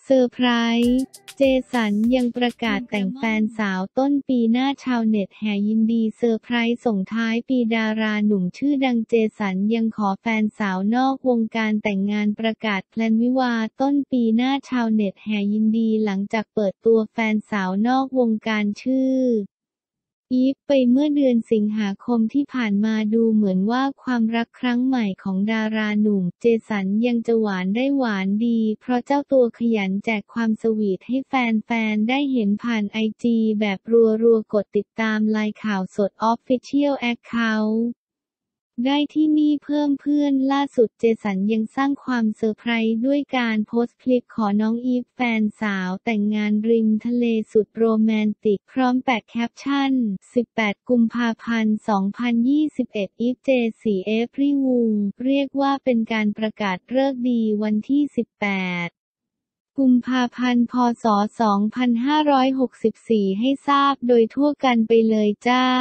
เซอร์ไพรส์เจสันยังประกาศแต่งแฟนสาวต้นปีหน้าชาวเน็ตแห่ยินดีเซอร์ไพรส์ส่งท้ายปีดาราหนุ่มชื่อดังเจสันยังขอแฟนสาวนอกวงการแต่งงานประกาศแพลนวิวาห์ต้นปีหน้าชาวเน็ตแห่ยินดีหลังจากเปิดตัวแฟนสาวนอกวงการชื่ออีฟไปเมื่อเดือนสิงหาคมที่ผ่านมาดูเหมือนว่าความรักครั้งใหม่ของดาราหนุ่มเจสันยังจะหวานได้หวานดีเพราะเจ้าตัวขยันแจกความสวีทให้แฟนๆได้เห็นผ่านไอจีแบบรัวๆกดติดตามไลน์ข่าวสด Official Account ได้ที่นี่เพิ่มเพื่อนล่าสุดเจสันยังสร้างความเซอร์ไพรส์ด้วยการโพสต์คลิปขอน้องอีฟแฟนสาวแต่งงานริมทะเลสุดโรแมนติกพร้อมแปะแคปชั่น 18 กุมภาพันธ์ 2021 อีฟเจ4เอพริวูงเรียกว่าเป็นการประกาศฤกษ์ดีวันที่ 18 กุมภาพันธ์ พ.ศ. 2564 ให้ทราบโดยทั่วกันไปเลยจ้า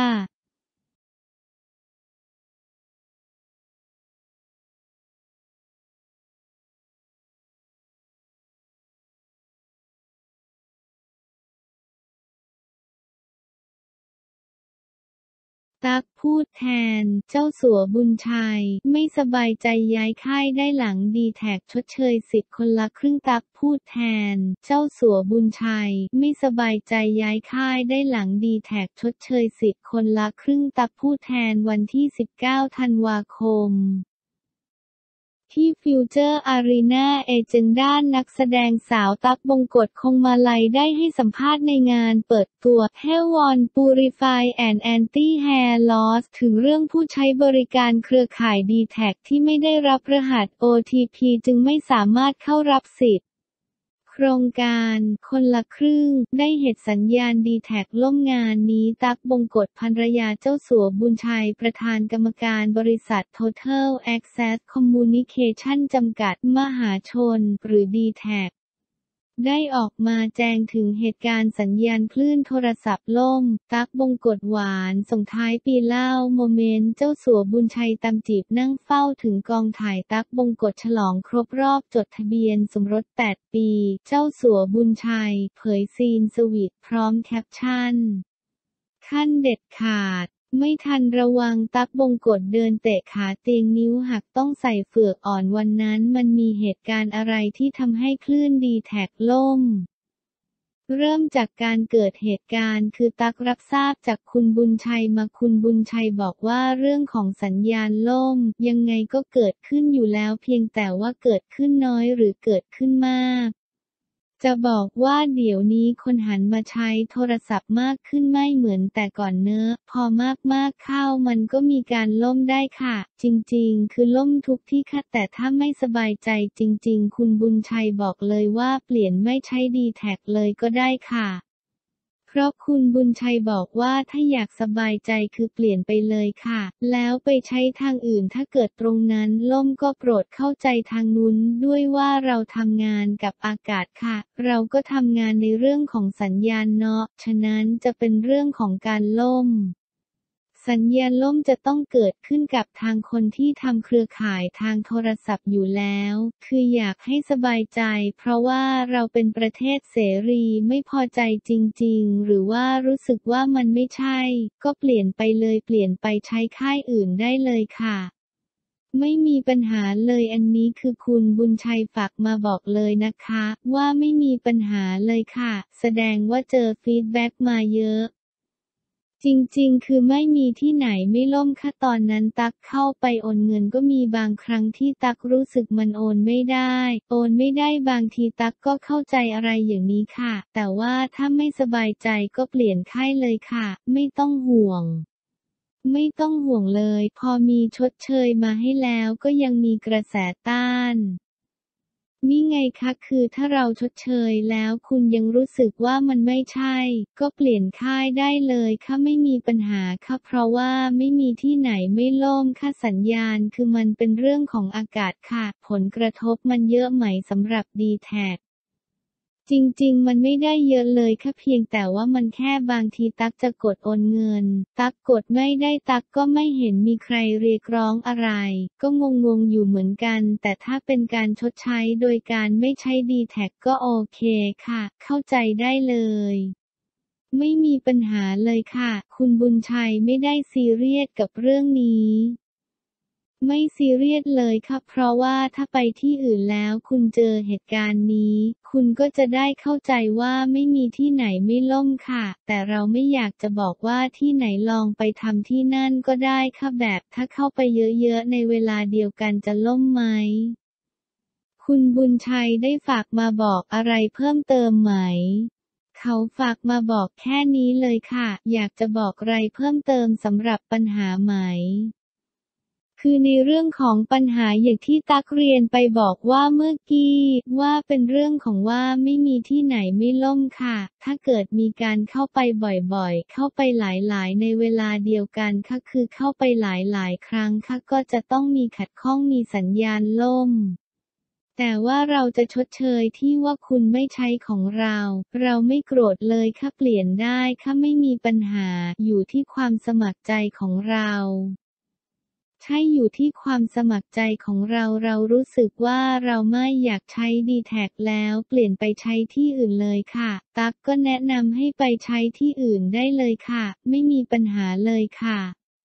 ตั๊กพูดแทน เจ้าสัวบุญชัย ไม่สบายใจย้ายค่ายได้หลังดีแท็กชดเชยสิทธิ์คนละครึ่งตั๊กพูดแทน เจ้าสัวบุญชัย ไม่สบายใจย้ายค่ายได้หลังดีแท็กชดเชยสิทธิ์คนละครึ่งตั๊กพูดแทนวันที่ 19 ธันวาคมที่ฟิวเจอร์อารีนาเอเจนด้านนักแสดงสาวตั๊กบงกฎคงมาลัยได้ให้สัมภาษณ์ในงานเปิดตัว Hair One Purify and Anti Hair Loss ถึงเรื่องผู้ใช้บริการเครือข่ายดีแท็กที่ไม่ได้รับรหัส OTP จึงไม่สามารถเข้ารับสิทธิ์โครงการคนละครึ่งได้เหตุสัญญาณดีแท็กล่มงานนี้ตั๊กบงกฎภรรยาเจ้าสัวบุญชัยประธานกรรมการบริษัท Total Access Communication จำกัดมหาชนหรือดีแท็กได้ออกมาแจ้งถึงเหตุการณ์สัญญาณคลื่นโทรศัพท์ล่มตั๊กบงกฎหวานส่งท้ายปีเล่าโมเมนต์เจ้าสัวบุญชัยตามจีบนั่งเฝ้าถึงกองถ่ายตั๊กบงกฎฉลองครบรอบจดทะเบียนสมรส 8 ปีเจ้าสัวบุญชัยเผยซีนสวีทพร้อมแคปชั่นขั้นเด็ดขาดไม่ทันระวังตั๊กบงกฎเดินเตะขาเตียงนิ้วหักต้องใส่เฝือกอ่อนวันนั้นมันมีเหตุการณ์อะไรที่ทำให้คลื่นดีแท็กล่มเริ่มจากการเกิดเหตุการณ์คือตั๊กรับทราบจากคุณบุญชัยมาคุณบุญชัยบอกว่าเรื่องของสัญญาณล่มยังไงก็เกิดขึ้นอยู่แล้วเพียงแต่ว่าเกิดขึ้นน้อยหรือเกิดขึ้นมากจะบอกว่าเดี๋ยวนี้คนหันมาใช้โทรศัพท์มากขึ้นไม่เหมือนแต่ก่อนเนอะพอมากเข้ามันก็มีการล่มได้ค่ะจริงๆคือล่มทุกที่ค่ะแต่ถ้าไม่สบายใจจริงๆคุณบุญชัยบอกเลยว่าเปลี่ยนไม่ใช้ดีแท็กเลยก็ได้ค่ะเพราะคุณบุญชัยบอกว่าถ้าอยากสบายใจคือเปลี่ยนไปเลยค่ะแล้วไปใช้ทางอื่นถ้าเกิดตรงนั้นล่มก็โปรดเข้าใจทางนู้นด้วยว่าเราทำงานกับอากาศค่ะเราก็ทำงานในเรื่องของสัญญาณเนาะฉะนั้นจะเป็นเรื่องของการล่มสัญญาณล่มจะต้องเกิดขึ้นกับทางคนที่ทำเครือข่ายทางโทรศัพท์อยู่แล้วคืออยากให้สบายใจเพราะว่าเราเป็นประเทศเสรีไม่พอใจจริงๆหรือว่ารู้สึกว่ามันไม่ใช่ก็เปลี่ยนไปเลยเปลี่ยนไปใช้ค่ายอื่นได้เลยค่ะไม่มีปัญหาเลยอันนี้คือคุณบุญชัยฝากมาบอกเลยนะคะว่าไม่มีปัญหาเลยค่ะแสดงว่าเจอฟีดแบ็กมาเยอะจริงๆคือไม่มีที่ไหนไม่ล่มค่ะตอนนั้นตั๊กเข้าไปโอนเงินก็มีบางครั้งที่ตั๊กรู้สึกมันโอนไม่ได้บางทีตั๊กก็เข้าใจอะไรอย่างนี้ค่ะแต่ว่าถ้าไม่สบายใจก็เปลี่ยนค่ายเลยค่ะไม่ต้องห่วงเลยพอมีชดเชยมาให้แล้วก็ยังมีกระแสต้านนี่ไงคะคือถ้าเราชดเชยแล้วคุณยังรู้สึกว่ามันไม่ใช่ก็เปลี่ยนค่ายได้เลยค่ะไม่มีปัญหาค่ะเพราะว่าไม่มีที่ไหนไม่ล่มค่ะสัญญาณคือมันเป็นเรื่องของอากาศค่ะผลกระทบมันเยอะไหมสำหรับดีแท็กจริงๆมันไม่ได้เยอะเลยค่ะเพียงแต่ว่ามันแค่บางทีตั๊กจะกดโอนเงินตั๊กกดไม่ได้ตั๊กก็ไม่เห็นมีใครเรียกร้องอะไรก็งงๆอยู่เหมือนกันแต่ถ้าเป็นการชดใช้โดยการไม่ใช้ดีแท็กก็โอเคค่ะเข้าใจได้เลยไม่มีปัญหาเลยค่ะคุณบุญชัยไม่ได้ซีเรียสกับเรื่องนี้ไม่ซีเรียสเลยค่ะเพราะว่าถ้าไปที่อื่นแล้วคุณเจอเหตุการณ์นี้คุณก็จะได้เข้าใจว่าไม่มีที่ไหนไม่ล่มค่ะแต่เราไม่อยากจะบอกว่าที่ไหนลองไปทำที่นั่นก็ได้ค่ะแบบถ้าเข้าไปเยอะๆในเวลาเดียวกันจะล่มไหมคุณบุญชัยได้ฝากมาบอกอะไรเพิ่มเติมไหมเขาฝากมาบอกแค่นี้เลยค่ะอยากจะบอกอะไรเพิ่มเติมสำหรับปัญหาไหม คือในเรื่องของปัญหาอย่างที่ตักเรียนไปบอกว่าเมื่อกี้ว่าเป็นเรื่องของว่าไม่มีที่ไหนไม่ล่มค่ะถ้าเกิดมีการเข้าไปบ่อยๆเข้าไปหลายๆในเวลาเดียวกันค่ะคือเข้าไปหลายๆครั้งค่ะก็จะต้องมีขัดข้องมีสัญญาณล่มแต่ว่าเราจะชดเชยที่ว่าคุณไม่ใช้ของเราไม่โกรธเลยค่ะเปลี่ยนได้ค่ะไม่มีปัญหาอยู่ที่ความสมัครใจของเราใช่อยู่ที่ความสมัครใจของเรารู้สึกว่าเราไม่อยากใช้ดีแท็กแล้วเปลี่ยนไปใช้ที่อื่นเลยค่ะตั๊กก็แนะนำให้ไปใช้ที่อื่นได้เลยค่ะไม่มีปัญหาเลยค่ะ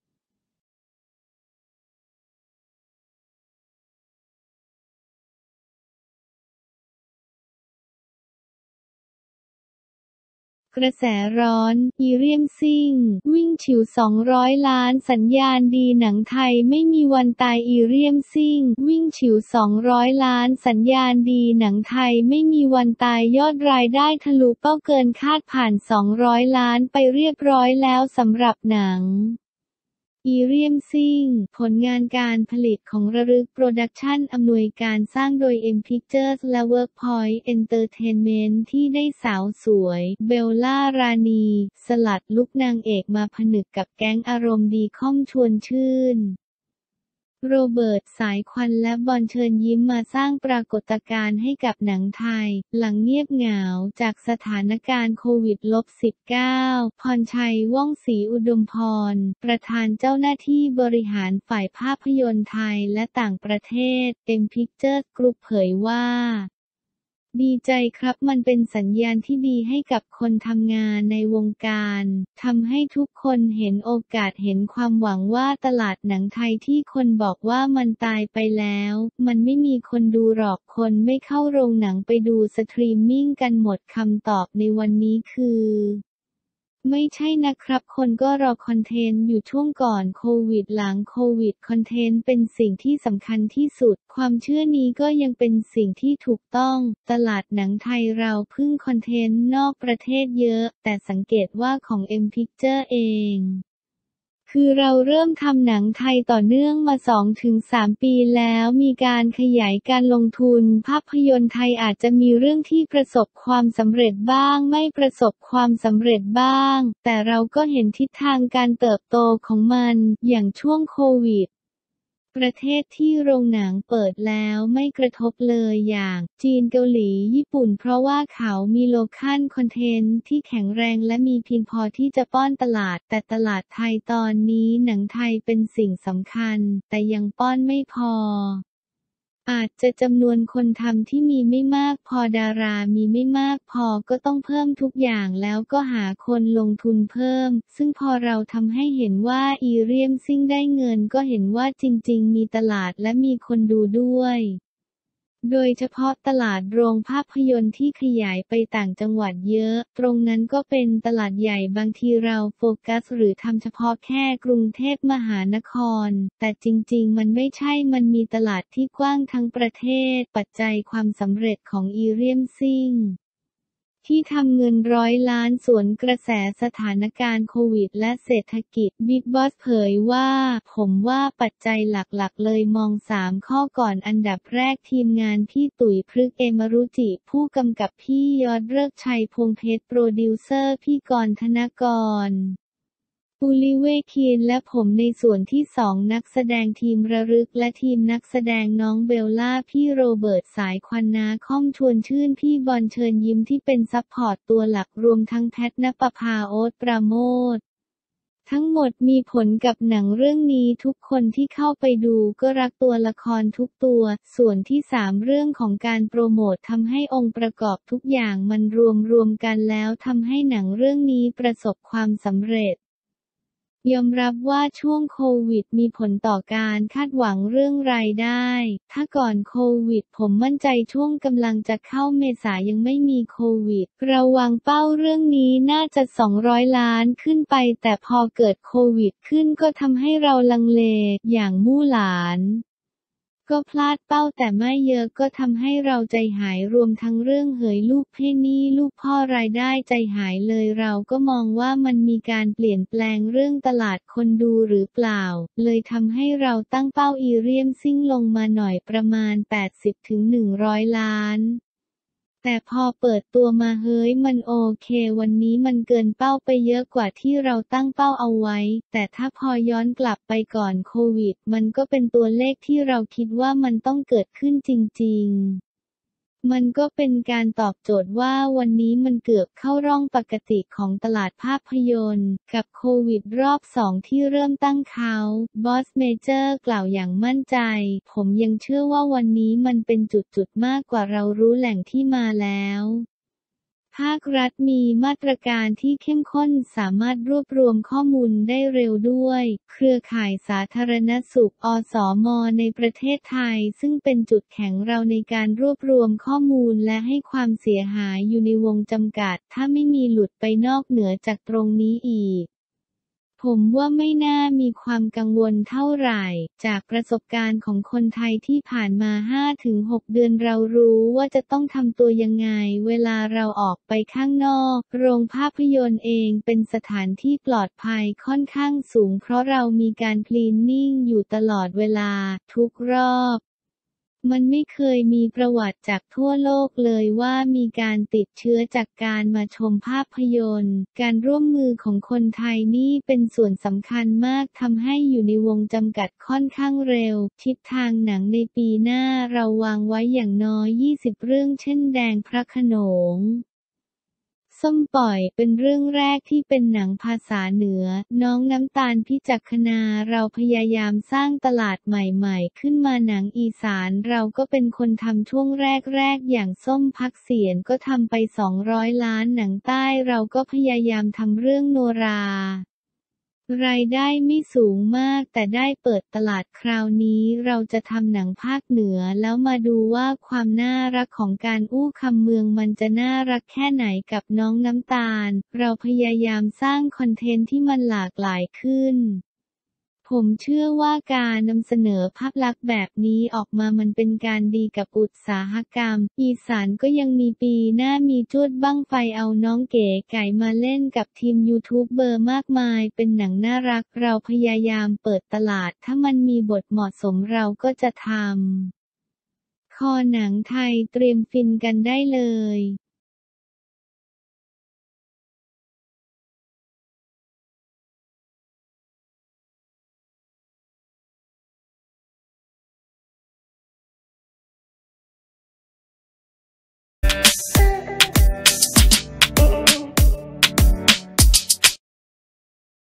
กระแสร้อนอีเรียมซิ่งวิ่งฉิว200ล้านสัญญาณดีหนังไทยไม่มีวันตายอีเรียมซิ่งวิ่งฉิว200ล้านสัญญาณดีหนังไทยไม่มีวันตายยอดรายได้ทะลุเป้าเกินคาดผ่าน200ล้านไปเรียบร้อยแล้วสำหรับหนังอีเรียมซิ่งผลงานการผลิตของระลึกโปรดักชั่นอำนวยการสร้างโดย M Pictures และ Workpoint Entertainment ที่ได้สาวสวยเบลล่ารานีสลัดลุคนางเอกมาผนึกกับแก๊งอารมณ์ดีค่อมชวนชื่น โรเบิร์ตสายควันและบอลเชิญยิ้มมาสร้างปรากฏการณ์ให้กับหนังไทยหลังเงียบเหงาจากสถานการณ์โควิด -19 พรชัยว่องศรีอุดมพรประธานเจ้าหน้าที่บริหารฝ่ายภาพยนตร์ไทยและต่างประเทศ M Pictures Group เผยว่าดีใจครับมันเป็นสัญญาณที่ดีให้กับคนทำงานในวงการทำให้ทุกคนเห็นโอกาสเห็นความหวังว่าตลาดหนังไทยที่คนบอกว่ามันตายไปแล้วมันไม่มีคนดูหรอกคนไม่เข้าโรงหนังไปดูสตรีมมิ่งกันหมดคำตอบในวันนี้คือไม่ใช่นะครับคนก็รอคอนเทนต์อยู่ช่วงก่อนโควิดหลังโควิดคอนเทนต์เป็นสิ่งที่สำคัญที่สุดความเชื่อนี้ก็ยังเป็นสิ่งที่ถูกต้องตลาดหนังไทยเราพึ่งคอนเทนต์นอกประเทศเยอะแต่สังเกตว่าของ M Picture เองคือเราเริ่มทำหนังไทยต่อเนื่องมา2-3ปีแล้วมีการขยายการลงทุนภาพยนตร์ไทยอาจจะมีเรื่องที่ประสบความสำเร็จบ้างไม่ประสบความสำเร็จบ้างแต่เราก็เห็นทิศทางการเติบโตของมันอย่างช่วงโควิดประเทศที่โรงหนังเปิดแล้วไม่กระทบเลยอย่างจีนเกาหลีญี่ปุ่นเพราะว่าเขามีโลคอลคอนเทนต์ที่แข็งแรงและมีเพียงพอที่จะป้อนตลาดแต่ตลาดไทยตอนนี้หนังไทยเป็นสิ่งสำคัญแต่ยังป้อนไม่พออาจจะจำนวนคนทำที่มีไม่มากพอดารามีไม่มากพอก็ต้องเพิ่มทุกอย่างแล้วก็หาคนลงทุนเพิ่มซึ่งพอเราทำให้เห็นว่าอีเรียมซิ่งได้เงินก็เห็นว่าจริงๆมีตลาดและมีคนดูด้วยโดยเฉพาะตลาดโรงภาพยนตร์ที่ขยายไปต่างจังหวัดเยอะตรงนั้นก็เป็นตลาดใหญ่บางทีเราโฟกัสหรือทำเฉพาะแค่กรุงเทพมหานครแต่จริงๆมันไม่ใช่มันมีตลาดที่กว้างทั้งประเทศปัจจัยความสำเร็จของอีเรียมซิ่งที่ทำเงิน100 ล้านสวนกระแสสถานการณ์โควิดและเศรษฐกิจบิ๊กบอสเผยว่าผมว่าปัจจัยหลักๆเลยมอง3ข้อก่อนอันดับแรกทีมงานพี่ตุ๋ยพฤกษ์เอมรุจิผู้กำกับพี่ยอดฤกษ์ชัยพวงเพชรโปรดิวเซอร์พี่กรณ์ธนกรอูลิเวอร์คีนและผมในส่วนที่สองนักแสดงทีมระลึกและทีมนักแสดงน้องเบลล่าพี่โรเบิร์ตสายควันนาค่อมชวนชื่นพี่บอลเชิญยิ้มที่เป็นซัพพอร์ตตัวหลักรวมทั้งแพทณปภาโอ๊ตปราโมชทั้งหมดมีผลกับหนังเรื่องนี้ทุกคนที่เข้าไปดูก็รักตัวละครทุกตัวส่วนที่3เรื่องของการโปรโมททำให้องค์ประกอบทุกอย่างมันรวมกันแล้วทำให้หนังเรื่องนี้ประสบความสำเร็จยอมรับว่าช่วงโควิดมีผลต่อการคาดหวังเรื่องรายได้ ถ้าก่อนโควิดผมมั่นใจช่วงกำลังจะเข้าเมษายังไม่มีโควิดเราวางเป้าเรื่องนี้น่าจะ200 ล้านขึ้นไปแต่พอเกิดโควิดขึ้นก็ทำให้เราลังเลอย่างมู่หลานก็พลาดเป้าแต่ไม่เยอะก็ทำให้เราใจหายรวมทั้งเรื่องเหยลูกเพ่นี่ลูกพ่อรายได้ใจหายเลยเราก็มองว่ามันมีการเปลี่ยนแปลงเรื่องตลาดคนดูหรือเปล่าเลยทำให้เราตั้งเป้าอีเรียมซิ่งลงมาหน่อยประมาณ80-100 ล้านแต่พอเปิดตัวมาเฮ้ยมันโอเควันนี้มันเกินเป้าไปเยอะกว่าที่เราตั้งเป้าเอาไว้แต่ถ้าพอย้อนกลับไปก่อนโควิดมันก็เป็นตัวเลขที่เราคิดว่ามันต้องเกิดขึ้นจริงๆมันก็เป็นการตอบโจทย์ว่าวันนี้มันเกือบเข้าร่องปกติของตลาดภาพยนตร์กับโควิดรอบ2ที่เริ่มตั้งเขาบอสเมเจอร์กล่าวอย่างมั่นใจผมยังเชื่อว่าวันนี้มันเป็นจุดมากกว่าเรารู้แหล่งที่มาแล้วภาครัฐมีมาตรการที่เข้มข้นสามารถรวบรวมข้อมูลได้เร็วด้วยเครือข่ายสาธารณสุขอสม.ในประเทศไทยซึ่งเป็นจุดแข็งเราในการรวบรวมข้อมูลและให้ความเสียหายอยู่ในวงจำกัดถ้าไม่มีหลุดไปนอกเหนือจากตรงนี้อีกผมว่าไม่น่ามีความกังวลเท่าไหร่จากประสบการณ์ของคนไทยที่ผ่านมา 5-6 เดือนเรารู้ว่าจะต้องทำตัวยังไงเวลาเราออกไปข้างนอกโรงภาพยนตร์เองเป็นสถานที่ปลอดภัยค่อนข้างสูงเพราะเรามีการคลีนนิ่งอยู่ตลอดเวลาทุกรอบมันไม่เคยมีประวัติจากทั่วโลกเลยว่ามีการติดเชื้อจากการมาชมภาพยนตร์การร่วมมือของคนไทยนี่เป็นส่วนสำคัญมากทำให้อยู่ในวงจำกัดค่อนข้างเร็วทิศทางหนังในปีหน้าเราวางไว้อย่างน้อย20เรื่องเช่นแดงพระโขนงส้มปล่อยเป็นเรื่องแรกที่เป็นหนังภาษาเหนือน้องน้ำตาลพิจักขณาเราพยายามสร้างตลาดใหม่ๆขึ้นมาหนังอีสานเราก็เป็นคนทำช่วงแรกๆอย่างส้มพักเสียรก็ทำไป200 ล้านหนังใต้เราก็พยายามทำเรื่องโนรารายได้ไม่สูงมากแต่ได้เปิดตลาดคราวนี้เราจะทำหนังภาคเหนือแล้วมาดูว่าความน่ารักของการอู้คำเมืองมันจะน่ารักแค่ไหนกับน้องน้ำตาลเราพยายามสร้างคอนเทนต์ที่มันหลากหลายขึ้นผมเชื่อว่าการนำเสนอภาพลักษณ์แบบนี้ออกมามันเป็นการดีกับอุตสาหกรรมอีสานก็ยังมีปีหน้ามีจวดบั้งไฟเอาน้องเก๋ไก่มาเล่นกับทีมยูทูบเบอร์มากมายเป็นหนังน่ารักเราพยายามเปิดตลาดถ้ามันมีบทเหมาะสมเราก็จะทำคอหนังไทยเตรียมฟินกันได้เลย